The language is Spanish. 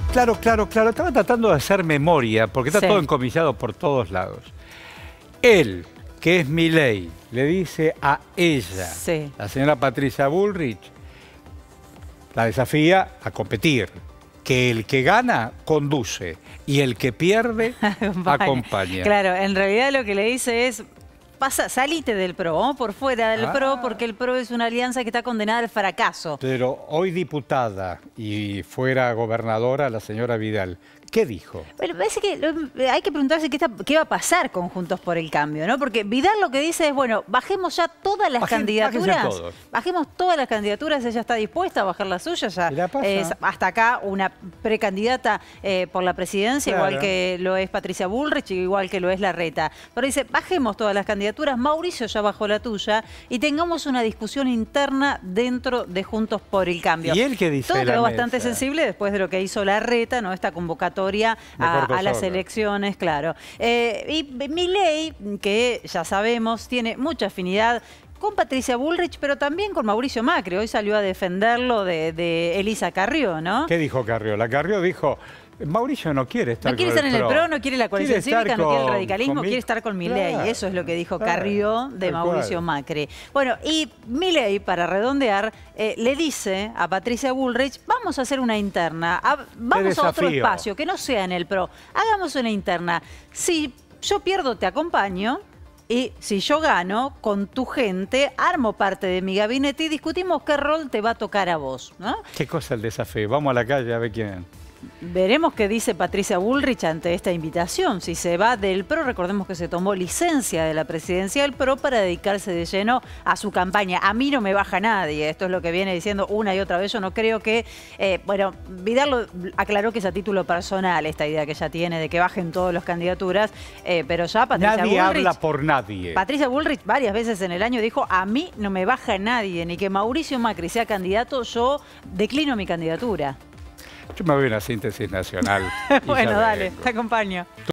Claro. Estaba tratando de hacer memoria, porque está Sí. todo encomisado por todos lados. Él, que es Milei, le dice a ella, Sí. la señora Patricia Bullrich, la desafía a competir. Que el que gana, conduce. Y el que pierde, acompaña. Claro, en realidad lo que le dice es... salite del PRO, vamos por fuera del PRO, porque el PRO es una alianza que está condenada al fracaso. Pero hoy diputada y fuera gobernadora la señora Vidal, ¿qué dijo? Bueno, parece que hay que preguntarse qué va a pasar con Juntos por el Cambio, ¿no? Porque Vidal lo que dice es, bueno, bajemos ya todas las candidaturas. Todos. Bajemos todas las candidaturas, ella está dispuesta a bajar la suya, ya es hasta acá una precandidata por la presidencia, Claro. igual que lo es Patricia Bullrich, igual que lo es Larreta. Pero dice, bajemos todas las candidaturas, Mauricio ya bajó la tuya, y tengamos una discusión interna dentro de Juntos por el Cambio. ¿Y él qué dice? Todo de la quedó bastante mesa? sensible después de lo que hizo Larreta, ¿no? Esta convocatoria a las elecciones, claro. Y Milei, que ya sabemos, tiene mucha afinidad con Patricia Bullrich, pero también con Mauricio Macri. Hoy salió a defenderlo de Elisa Carrió, ¿no? ¿Qué dijo Carrió? La Carrió dijo, Mauricio no quiere estar No quiere con estar en el PRO, no quiere la coalición cívica, no quiere el radicalismo, quiere estar con Milei. Claro, Eso es lo que dijo claro, Carrió de Mauricio Macri. Bueno, y Milei, para redondear, le dice a Patricia Bullrich, vamos a hacer una interna, vamos a otro espacio, que no sea en el PRO, hagamos una interna. Si yo pierdo, te acompaño. Y si yo gano, con tu gente, armo parte de mi gabinete y discutimos qué rol te va a tocar a vos, ¿no? ¿Qué cosa el desafío? Vamos a la calle a ver quién. Veremos qué dice Patricia Bullrich ante esta invitación. Si se va del PRO, recordemos que se tomó licencia de la presidencia del PRO para dedicarse de lleno a su campaña. A mí no me baja nadie, esto es lo que viene diciendo una y otra vez. Yo no creo que... bueno, Vidal aclaró que es a título personal esta idea que ella tiene de que bajen todas las candidaturas, pero ya Patricia Nadie Bullrich... habla por nadie. Patricia Bullrich varias veces en el año dijo, a mí no me baja nadie, ni que Mauricio Macri sea candidato, yo declino mi candidatura. Yo me voy a una síntesis nacional. Bueno, dale, te acompaño.